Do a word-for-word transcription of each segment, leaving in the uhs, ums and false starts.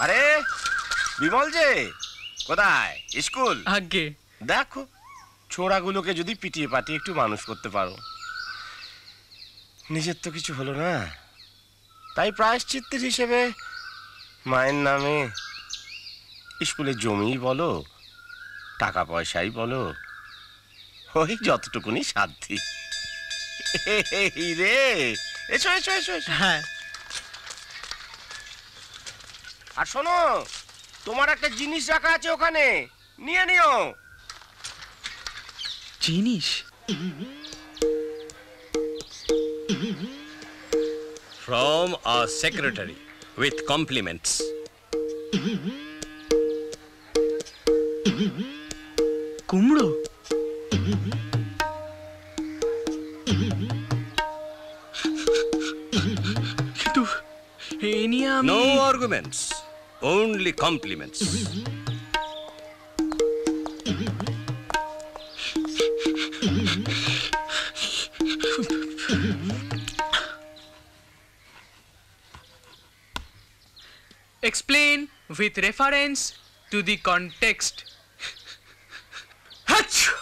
আরে বিমল যে কোথায়? স্কুল? আগে দেখো ছোড়াগুলোকে যদি পিটিয়ে পাটিয়ে একটু মানুষ করতে পারো। নিজের তো কিছু হলো না, তাই প্রায়শ্চিত্তের হিসেবে মায়ের নামে স্কুলের জমিই বলো, টাকা পয়সাই বলো, ওই যতটুকুনি সাধ্যি। রে এসো এসো এসো এসো। হ্যাঁ আর শোনো, তোমার একটা জিনিস রাখা আছে ওখানে, নিয়ে নিও। জিনিস? From our secretary with compliments. কুমড়ো? কিন্তু এ নিয়ে আমি... No arguments, only compliments. Explain with reference to the context. Achoo!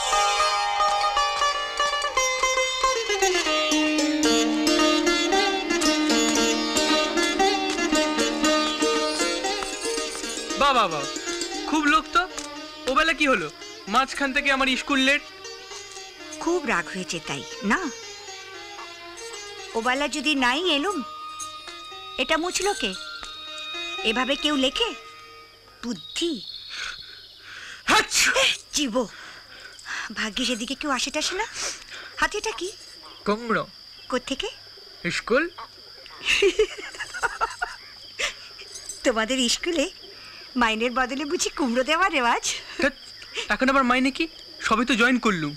বাবা বাবা, খুব লোক তো। ওবেলা কি হলো? মাঝখান থেকে আমার স্কুল লেট। খুব রাগ হয়েছে তাই না? ওবেলা যদি নাই এলুম, এটা মুছলো কে? এভাবে কেউ লেখে? বুদ্ধি জীব, ভাগ্যে সেদিকে কেউ আসে টাসে না। হাতিটা কি? কুমড়ো। কোত্থেকে? স্কুল। তোমাদের স্কুলে মাইনের বদলে বুঝি কুমড়ো দেওয়ার রেওয়াজ? এখন আবার মাইনে কি? সবই তো জয়েন করলুম।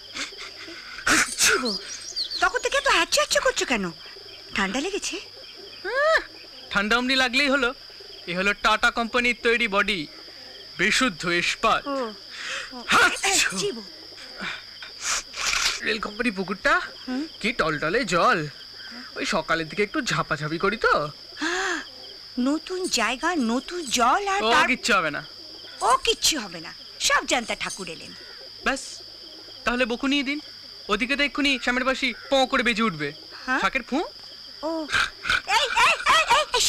তখন থেকে তো হ্যাচ্ছা হ্যাচ্ছা করছো কেন? ঠান্ডা লেগেছে? ঠান্ডা অমনি লাগলেই হলো। এ হলো টাটা কোম্পানির তৈরি বডি, বিশুদ্ধ ইস্পাত। রেল কোম্পানি পুকুরটা কি টলটলে জল। ওই সকালের দিকে একটু ঝাপাঝাপি করি তো। নতুন জায়গা, নতুন জল, আর ও কিচ্ছু হবে না। ও কিচ্ছু হবে না, সব জানতা ঠাকুর এলেন। ব্যাস, তাহলে বকু নিয়ে দিন। ওদিকে তো এক্ষুনি সামনের পাশি পঁ করে বেজে উঠবে শাকের ফু। ও এই এই এই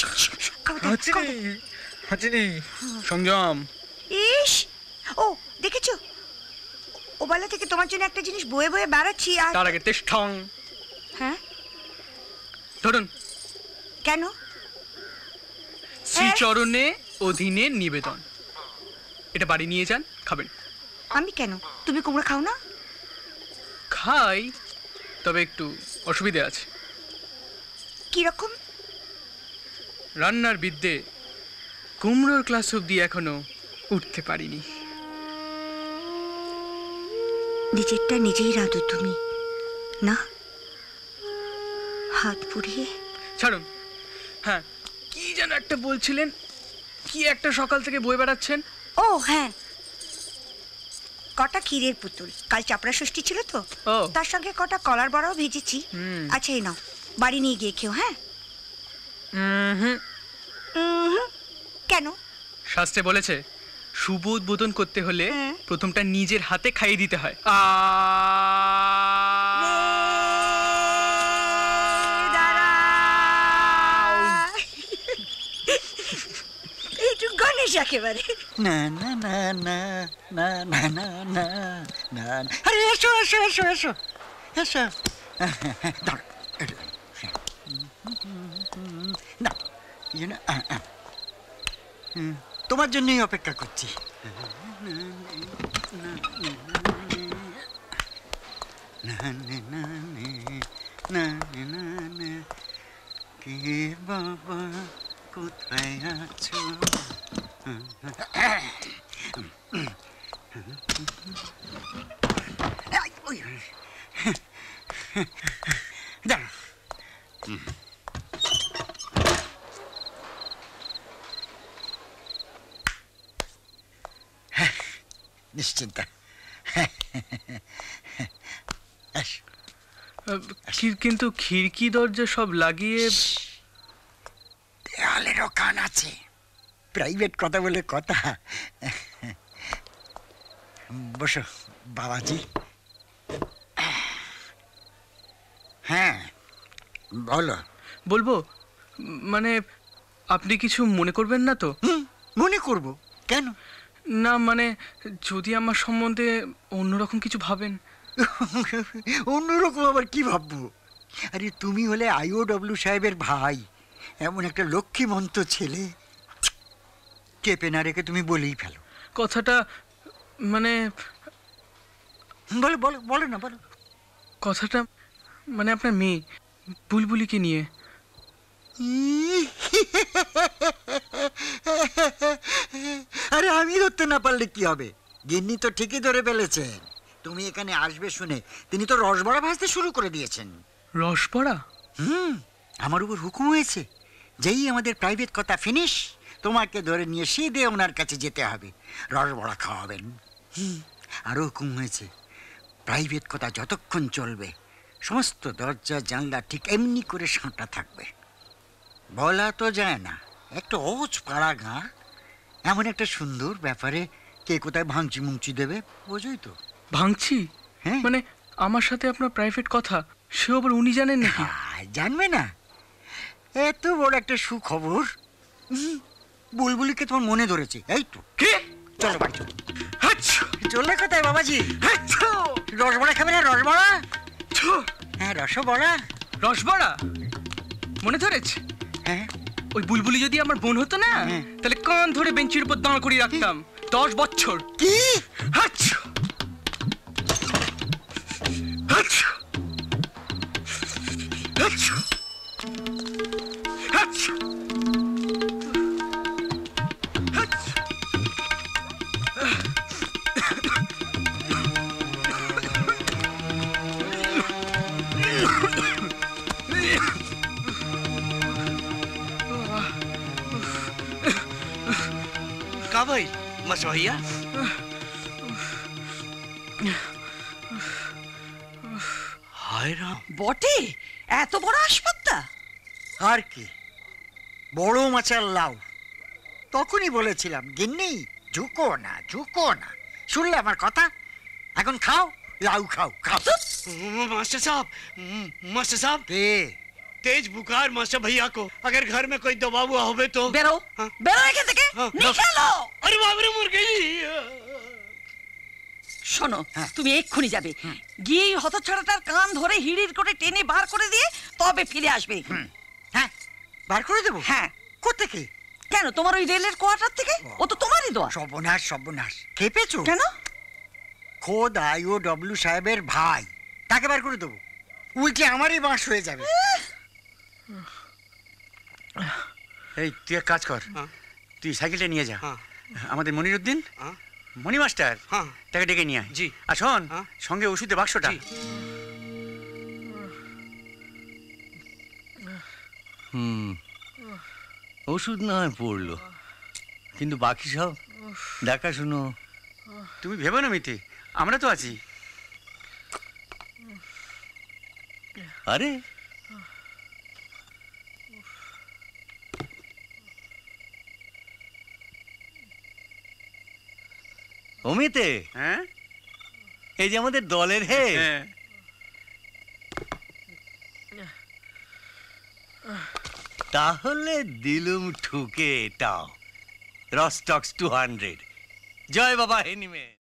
এই সংযম। ইস, ও দেখেছো, ওবেলা থেকে তোমার জন্য একটা জিনিস বয়ে বয়ে বেড়াচ্ছি। আর তার আগে তেজ ঠং। হ্যাঁ ধরুন। কেন? শ্রীচরণে অধীনে নিবেদন। এটা বাড়ি নিয়ে যান, খাবেন। আমি কেন? তুমি কুমড়ো খাও না? খাই, তবে একটু অসুবিধা আছে। কিরকম? রান্নার বিদ্যে কুমড়োর ক্লাস অব্দি এখনো উঠতে পারিনি। নিজেরটা নিজেই রাঁধো তুমি না? হাত পুড়িয়ে। ছাড়ুন। হ্যাঁ, কি যেন একটা বলছিলেন, কি একটা সকাল থেকে বয়ে বেড়াচ্ছেন। ও হ্যাঁ, কটা ক্ষীরের পুতুল, কাল চাপড়া ষষ্ঠী ছিল তো, তার সঙ্গে কটা কলার বড়াও ভেজেছি। আচ্ছা এই নাও, বাড়ি নিয়ে গিয়ে খেও। হ্যাঁ। কেন? শাস্ত্রে বলেছে শুভ উদ্বোধন করতে হলে প্রথমটা নিজের হাতে খাইয়ে দিতে হয়। একটু গণেশ একেবারে। না না না না না না না না না। আরে এসো এসো এসো এসো এসো। না, তোমার জন্যই অপেক্ষা করছি। কে বাবা কোথায় আছো? দাঁড়া, নিশ্চিন্তা। কিন্তু খিড়কি দরজা সব লাগিয়ে। দেয়ালেরও কান আছে, প্রাইভেট কথা বলে কথা। বসো বাবাজি। হ্যাঁ বলো। বলবো মানে আপনি কিছু মনে করবেন না তো? হুম, মনে করব কেন? না মানে যদি আমার সম্বন্ধে অন্যরকম কিছু ভাবেন। অন্যরকম আবার কি ভাববো? আরে তুমি হলে আইওডব্লিউ সাহেবের ভাই, এমন একটা লক্ষ্মীমন্ত ছেলে, চেপে না রেখে তুমি বলেই ফেলো কথাটা। মানে বলো বলো বলো না বলো। কথাটা মানে আপনার মেয়ে বুলবুলিকে নিয়ে। আরে আমি ধরতে না পারলে কি হবে? গিন্নি তো ঠিকই ধরে ফেলেছেন। তুমি এখানে আসবে শুনে তিনি তো রসবড়া ভাজতে শুরু করে দিয়েছেন। রসবড়া? হুম, আমার উপর হুকুম হয়েছে, যেই আমাদের প্রাইভেট কথা ফিনিশ তোমাকে ধরে নিয়ে সিধে ওনার কাছে যেতে হবে, রসবড়া খাওয়াবেন। হুম, আরও হুকুম হয়েছে, প্রাইভেট কথা যতক্ষণ চলবে সমস্ত দরজা জানলা ঠিক এমনি করে সাঁটা থাকবে। বলা তো যায় না, একটা অজ পাড়া গাঁ, এমন একটা সুন্দর ব্যাপারে কে কোথায় ভাঙচি মুংচি দেবে বোঝোই তো। ভাঙছি? হ্যাঁ, মানে আমার সাথে আপনার প্রাইভেট কথা সে আবার উনি জানেন নাকি? জানবে না? এত বড় একটা সুখবর। বুলবুলিকে তোমার মনে ধরেছে, এই তো। কে? চলো বাড়ি চলো। চললে কোথায় বাবাজি? রসবড়া খাবে না? রসবড়া? হ্যাঁ রসবড়া। রসবড়া মনে ধরেছে? হ্যাঁ। ওই বুলবুলি যদি আমার বোন হতো না, তাহলে কান ধরে বেঞ্চের উপর দাঁড় করিয়ে রাখতাম দশ বছর। কি? আচ্ছা আচ্ছা আচ্ছা আচ্ছা का भाई मस भैया हाय राम বটে, এত বড় আসপত্তা। আর কি, বড় মাছের লাউ। তখনই বলেছিলাম গিন্নি ঝুঁকো না ঝুঁকো না, শুনলে আমার কথা? এখন খাও, লাউ খাও খাও। मास्टर साहब मास्टर साहब কে? तेज बुखार मास्टर भैया को, अगर घर में कोई दवा हुआ होवे तो। বেরো हाँ। বেরো এখান থেকে, हाँ, নিকালো। अरे बाप रे मर गई। শোনো, হ্যাঁ। তুমি এক্ষুনি যাবে, গিয়ে এই হতচ্ছাড়াটার কান ধরে হিড়ির করে টেনে বার করে দিয়ে তবে ফিরে আসবে। হ্যাঁ, বার করে দেবো। হ্যাঁ। কোত্থেকে? কেন, তোমার ওই রেলের কোয়ার্টার থেকে? ও তো তোমারই দোয়া। সর্বনাশ সর্বনাশ, খেপেছো? কেন? খোদ আইওডব্লিউ সাহেবের ভাই, তাকে বার করে দেবো? উল্টে আমারই বাঁশ হয়ে যাবে। এই তুই এক কাজ কর, হ্যাঁ। তুই সাইকেলটা নিয়ে যা, হ্যাঁ। আমাদের মনিরুদ্দিন হ্যাঁ। মণি মাস্টার হ্যাঁ। তাকে ডেকে নিয়ে আয়। জি। আর শোন, হ্যাঁ। সঙ্গে ওষুধের বাক্সটা। জি। হুম, ওষুধ না হয় পড়লো, কিন্তু বাকি সব দেখাশুনো। তুমি ভেবো না মিতে, আমরা তো আছি। আরে অমিতে, হ্যাঁ এই যে আমাদের দলের হে, হ্যাঁ। তাহলে দিলুম ঠুকে এটাও রস্টক্স টু হান্ড্রেড। জয় বাবা হেনিমে।